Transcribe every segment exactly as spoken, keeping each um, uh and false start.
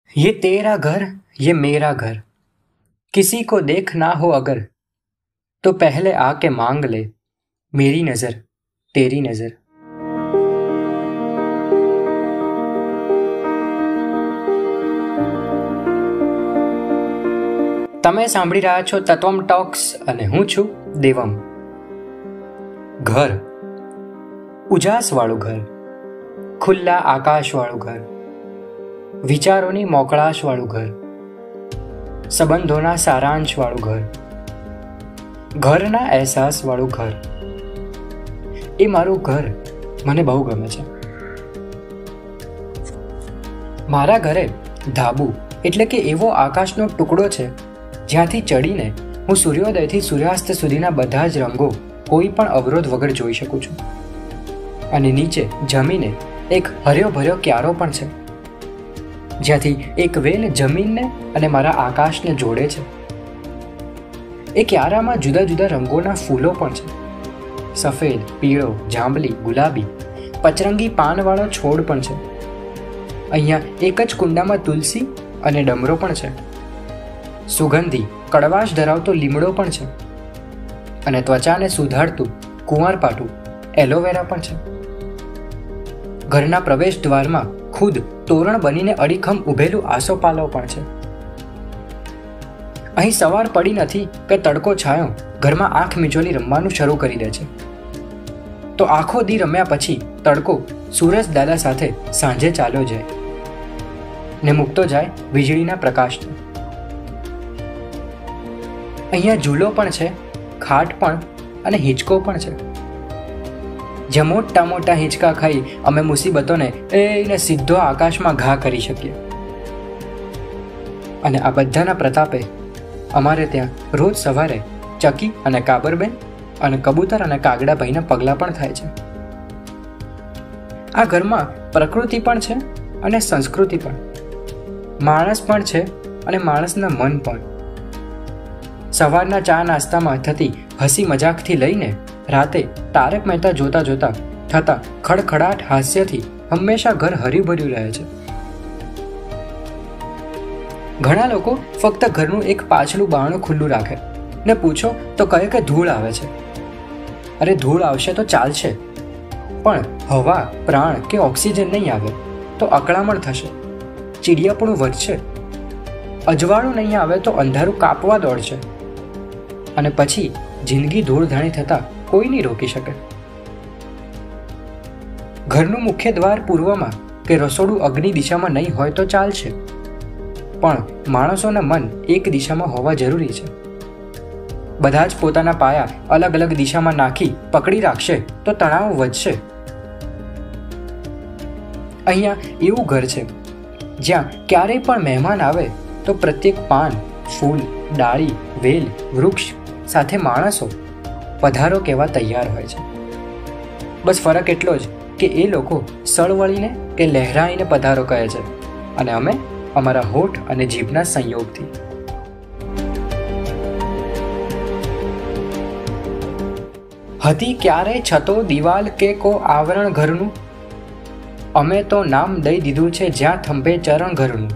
ये तेरा घर, ये मेरा घर, किसी को देख ना हो अगर तो पहले आके मांग ले मेरी नजर तेरी नजर। તમે સાંભળી રહ્યા છો તત્વમ ટોક્સ અને હું છું દેવમ। ઘર, ઉજાસવાળું ઘર, ખુલ્લા આકાશવાળું ઘર, વિચારોની મોકળાશવાળું ઘર, સંબંધોના સારાંશવાળું ઘર, ઘરના અહેસાસવાળું ઘર। એ મારું ઘર મને બહુ ગમે છે। મારા ઘરે ધાબુ એટલે કે એવો આકાશનો ટુકડો છે જ્યાંથી ચડીને હું સૂર્યોદયથી સૂર્યાસ્ત સુધીના બધા જ રંગો કોઈ પણ અવરોધ વગર જોઈ શકું છું। અને નીચે જમીને એક હર્યો ભર્યો ક્યારો પણ છે જ્યાંથી એક વેલ જમીનને અને મારા આકાશને જોડે છે। એ ક્યારામાં જુદા જુદા રંગોના ફૂલો પણ છે, સફેદ, પીળો, જાંબલી, ગુલાબી, પચરંગી પાનવાળો છોડ પણ છે। અહીંયા એક જ કુંડામાં તુલસી અને ડમરો પણ છે, સુગંધી કડવાશ ધરાવતો લીમડો પણ છે અને ત્વચાને સુધારતું કુંવારપાઠું એલોવેરા પણ છે। ઘરના પ્રવેશ દ્વારમાં ખુદ તોરણ બનીને અડીખમ ઊભેલું આસોપાલવ પણ છે। અહીં સવાર પડી નથી કે તડકો છાયો ઘરમાં આંખ મીચોલી રમવાનું શરૂ કરી દે છે, તો આખો દી રમ્યા પછી તડકો સૂરજ દાદા સાથે સાંજે ચાલ્યો જાય ને મૂકતો જાય વીજળીના પ્રકાશને। અહીંયા ઝૂલો પણ છે, ખાટ પણ અને હિંચકો પણ છે, જ્યાં મોટા મોટા હિંચકા ખાઈ અમે મુસીબતોને એને સીધો આકાશમાં ઘા કરી શકીએ। અને આ બધાના પ્રતાપે અમારે ત્યાં રોજ સવારે ચકી અને કાબરબેન અને કબૂતર અને કાગડાભાઈના પગલાં પણ થાય છે। આ ઘરમાં પ્રકૃતિ પણ છે અને સંસ્કૃતિ પણ, માણસ પણ છે અને માણસના મન પણ। સવારના ચા નાસ્તામાં થતી હસી મજાકથી લઈને રાતે તારક મહેતા જોતા જોતા થતા ખડખડાટ હાસ્યથી હંમેશા ઘર હર્યું ભર્યું રહે છે। ઘણા લોકો ફક્ત ઘરનું એક પાછલું બારણું ખુલ્લું રાખે ને પૂછો તો કહે કે ધૂળ આવે છે। અરે ધૂળ આવશે તો ચાલશે, પણ હવા, પ્રાણ કે ઓક્સિજન નહીં આવે તો અકળામણ થશે, ચીડિયાપણું વધશે, અજવાળું નહીં આવે તો અંધારું કાપવા દોડશે અને પછી જિંદગી ધૂળધાણી થતાં કોઈ નહીં રોકી શકે। ઘરનું મુખ્ય દ્વાર પૂર્વમાં કે રસોડું અગ્નિ દિશામાં નહીં હોય તો ચાલશે, પણ માણસોના મન એક દિશામાં હોવા જરૂરી છે। બધા જ પોતાના પાયા અલગ અલગ દિશામાં નાખી પકડી રાખશે તો તણાવ વધશે। અહીંયા એવું ઘર છે જ્યાં ક્યારેય પણ મહેમાન આવે તો પ્રત્યેક પાન, ફૂલ, ડાળી, વેલ, વૃક્ષ સાથે માણસો પધારો કહેવા તૈયાર હોય છે। બસ ફરક એટલો જ કે એ લોકો સળવળીને કે લહેરાઈને પધારો કહે છે અને અમે અમારા હોઠ અને જીભના સંયોગથી। હતી ક્યારે છતો દિવાલ કે કો આવરણ ઘરનું, અમે તો નામ દઈ દીધું છે જ્યાં થંભે ચરણ ઘરનું।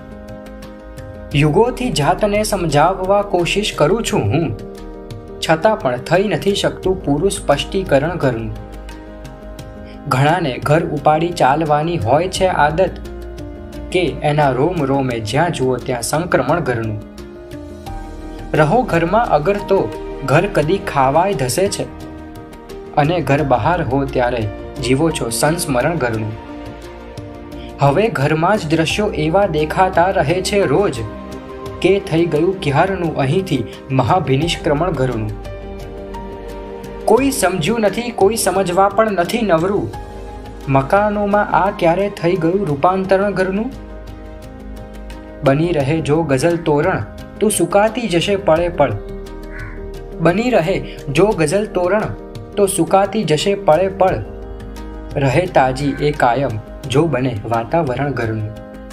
યુગોથી જાતને સમજાવવા કોશિશ કરું છું હું, છતાં પણ થઈ નથી શકતું પૂરું સ્પષ્ટીકરણ ઘરનું। ઘણાને ઘર ઉપાડી ચાલવાની હોય છે આદત કે એના રોમ રોમે જ્યાં જુઓ ત્યાં સંક્રમણ ઘરનું। રહો ઘરમાં અગર તો ઘર કદી ખાવાય ધસે છે અને ઘર બહાર હો ત્યારે જીવો છો સંસ્મરણ ઘરનું। હવે ઘરમાં જ દ્રશ્યો એવા દેખાતા રહે છે રોજ કે થઈ ગયું ક્યારનું અહીંથી મહાભિનિષ્ક્રમણ ઘરનું। કોઈ સમજ્યું નથી, કોઈ સમજવા પણ નથી નવરું, મકાનોમાં આ ક્યારે થઈ ગયું રૂપાંતરણ ઘરનું। બની રહે જો ગઝલ તોરણ તું સુકાતી જશે પળે પળ, બની રહે જો ગઝલ તોરણ તો સુકાતી જશે પળે પળ, રહે તાજી એ કાયમ જો બને વાતાવરણ ઘરનું।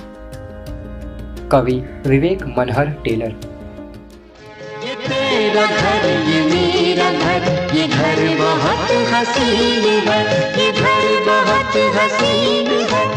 कवि विवेक मनहर टेलर। ये तेरा घर, ये मेरा घर, ये घर बहुत हसीन है, ये घर बहुत हसीन है।